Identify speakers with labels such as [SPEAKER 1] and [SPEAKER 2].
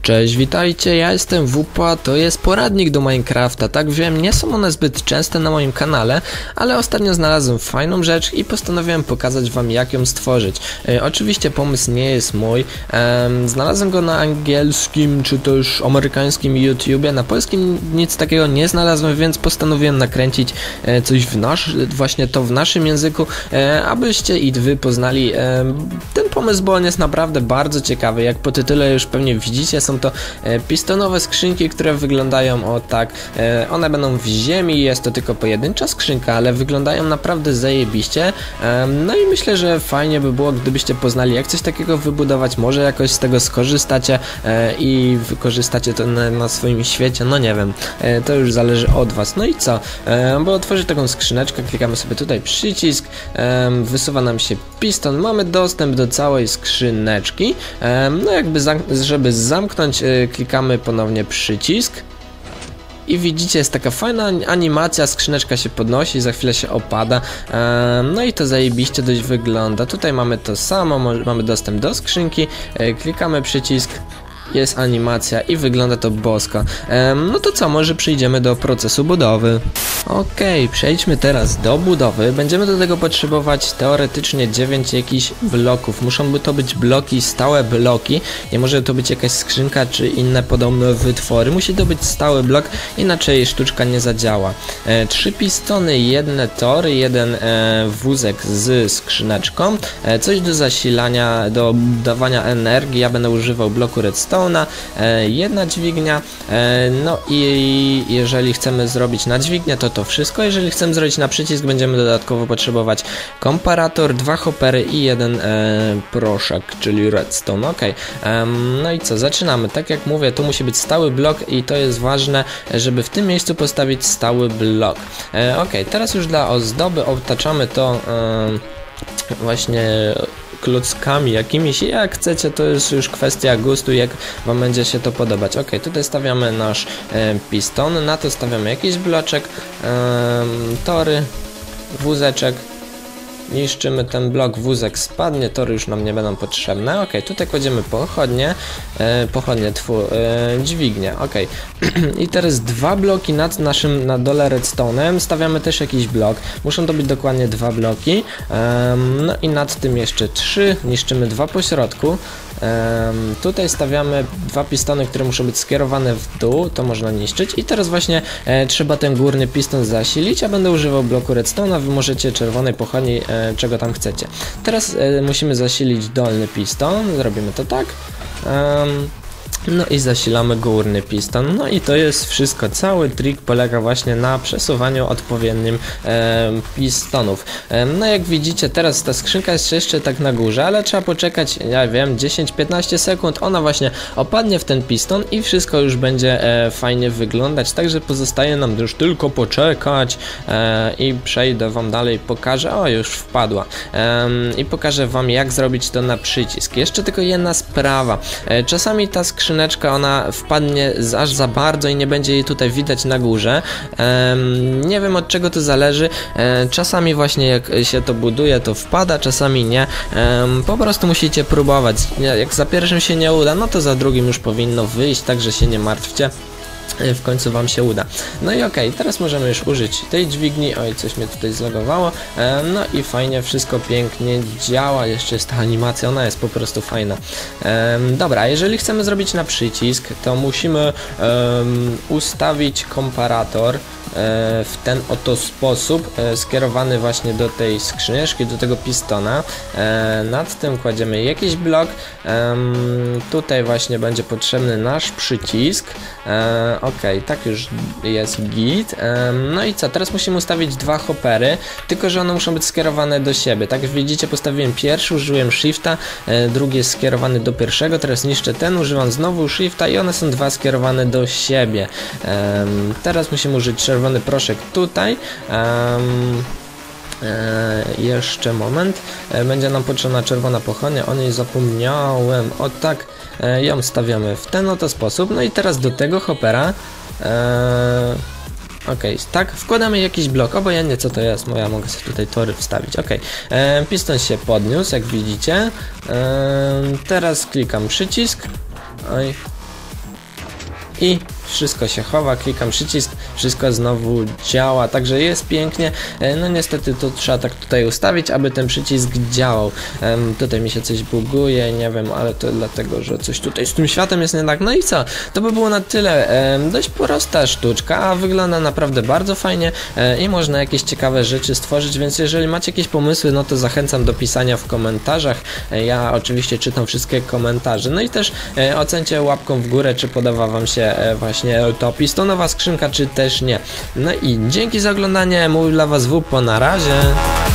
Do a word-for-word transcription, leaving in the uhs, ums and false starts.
[SPEAKER 1] Cześć, witajcie, ja jestem Wupa, to jest poradnik do Minecrafta. Tak wiem, nie są one zbyt częste na moim kanale, ale ostatnio znalazłem fajną rzecz i postanowiłem pokazać wam, jak ją stworzyć. E, oczywiście pomysł nie jest mój, e, znalazłem go na angielskim czy też amerykańskim YouTubie, na polskim nic takiego nie znalazłem, więc postanowiłem nakręcić e, coś w nasz, właśnie to w naszym języku, e, abyście i wy poznali e, ten pomysł, bo on jest naprawdę bardzo ciekawy. Jak po tytule już pewnie widzicie, są to e, pistonowe skrzynki, które wyglądają o tak. E, one będą w ziemi, jest to tylko pojedyncza skrzynka, ale wyglądają naprawdę zajebiście. E, no i myślę, że fajnie by było, gdybyście poznali, jak coś takiego wybudować. Może jakoś z tego skorzystacie e, i wykorzystacie to na, na swoim świecie. No nie wiem, e, to już zależy od was. No i co? E, bo otworzyć taką skrzyneczkę, klikamy sobie tutaj przycisk, e, wysuwa nam się piston, mamy dostęp do całej skrzyneczki. E, no jakby, żeby zamknąć, klikamy ponownie przycisk i widzicie, jest taka fajna animacja, skrzyneczka się podnosi, za chwilę się opada, no i to zajebiście dość wygląda. Tutaj mamy to samo, mamy dostęp do skrzynki, klikamy przycisk, jest animacja i wygląda to bosko. Ehm, no to co, może przejdziemy do procesu budowy. Okej, okay, przejdźmy teraz do budowy. Będziemy do tego potrzebować teoretycznie dziewięć jakichś bloków. Muszą by to być bloki, stałe bloki. Nie może to być jakaś skrzynka czy inne podobne wytwory. Musi to być stały blok, inaczej sztuczka nie zadziała. E, trzy pistony, jedne tory, jeden e, wózek z skrzyneczką. E, coś do zasilania, do dawania energii. Ja będę używał bloku redstone. Jedna dźwignia, no i jeżeli chcemy zrobić na dźwignię, to to wszystko. Jeżeli chcemy zrobić na przycisk, będziemy dodatkowo potrzebować komparator, dwa hoppery i jeden e, proszek, czyli redstone. Ok, no i co, zaczynamy. Tak jak mówię, tu musi być stały blok i to jest ważne, żeby w tym miejscu postawić stały blok. E, ok, teraz już dla ozdoby otaczamy to e, właśnie klockami jakimiś, jak chcecie, to jest już kwestia gustu, jak wam będzie się to podobać. Ok, tutaj stawiamy nasz e, piston, na to stawiamy jakiś bloczek, e, tory, wózeczek, niszczymy ten blok, wózek spadnie, tory już nam nie będą potrzebne. Ok, tutaj kładziemy pochodnie, e, pochodnie, tfu, e, dźwignię. Ok, i teraz dwa bloki nad naszym, na dole redstone'em stawiamy też jakiś blok. Muszą to być dokładnie dwa bloki. E, no i nad tym jeszcze trzy, niszczymy dwa po środku. Um, tutaj stawiamy dwa pistony, które muszą być skierowane w dół, to można niszczyć i teraz właśnie e, trzeba ten górny piston zasilić. Ja będę używał bloku redstone'a, wy możecie czerwonej pochodni, e, czego tam chcecie. Teraz e, musimy zasilić dolny piston, zrobimy to tak. Um, No i zasilamy górny piston. No i to jest wszystko. Cały trik polega właśnie na przesuwaniu odpowiednim e, pistonów. E, no jak widzicie, teraz ta skrzynka jest jeszcze tak na górze, ale trzeba poczekać, ja wiem, dziesięć piętnaście sekund. Ona właśnie opadnie w ten piston i wszystko już będzie e, fajnie wyglądać. Także pozostaje nam już tylko poczekać e, i przejdę wam dalej, pokażę. O, już wpadła. E, I pokażę wam, jak zrobić to na przycisk. Jeszcze tylko jedna sprawa. E, czasami ta skrzynka ona wpadnie aż za bardzo i nie będzie jej tutaj widać na górze. Ehm, nie wiem, od czego to zależy. Ehm, czasami właśnie jak się to buduje, to wpada, czasami nie. Ehm, po prostu musicie próbować. Jak za pierwszym się nie uda, no to za drugim już powinno wyjść, także się nie martwcie. W końcu wam się uda. No i okej, okay, teraz możemy już użyć tej dźwigni. Oj, coś mnie tutaj zlogowało. E, no i fajnie, wszystko pięknie działa. Jeszcze jest ta animacja, ona jest po prostu fajna. E, dobra, jeżeli chcemy zrobić na przycisk, to musimy e, ustawić komparator w ten oto sposób, skierowany właśnie do tej skrzyneczki, do tego pistona. Nad tym kładziemy jakiś blok. Tutaj właśnie będzie potrzebny nasz przycisk. Ok, tak już jest git. No i co? Teraz musimy ustawić dwa hoppery, tylko że one muszą być skierowane do siebie. Tak jak widzicie, postawiłem pierwszy, użyłem shifta, drugi jest skierowany do pierwszego, teraz niszczę ten, używam znowu shifta i one są dwa skierowane do siebie. Teraz musimy użyć czerwonego czerwony proszek tutaj. Um, e, jeszcze moment. E, będzie nam potrzebna czerwona pochodnia. O niej zapomniałem. O tak, e, ją stawiamy w ten oto sposób. No i teraz do tego hoppera e, ok, tak, wkładamy jakiś blok, obojętnie co to jest, bo ja mogę sobie tutaj tory wstawić. Ok, e, piston się podniósł, jak widzicie. E, teraz klikam przycisk. Oj. i wszystko się chowa, klikam przycisk, wszystko znowu działa, także jest pięknie. No niestety to trzeba tak tutaj ustawić, aby ten przycisk działał. Um, tutaj mi się coś buguje, nie wiem, ale to dlatego, że coś tutaj z tym światem jest nie tak. No i co? To by było na tyle. Um, dość prosta sztuczka, a wygląda naprawdę bardzo fajnie um, i można jakieś ciekawe rzeczy stworzyć, więc jeżeli macie jakieś pomysły, no to zachęcam do pisania w komentarzach. Ja oczywiście czytam wszystkie komentarze. No i też um, ocencie łapką w górę, czy podoba wam się um, właśnie ta pistonowa skrzynka, czy też nie. No i dzięki za oglądanie, mówił dla was Wupo, na razie.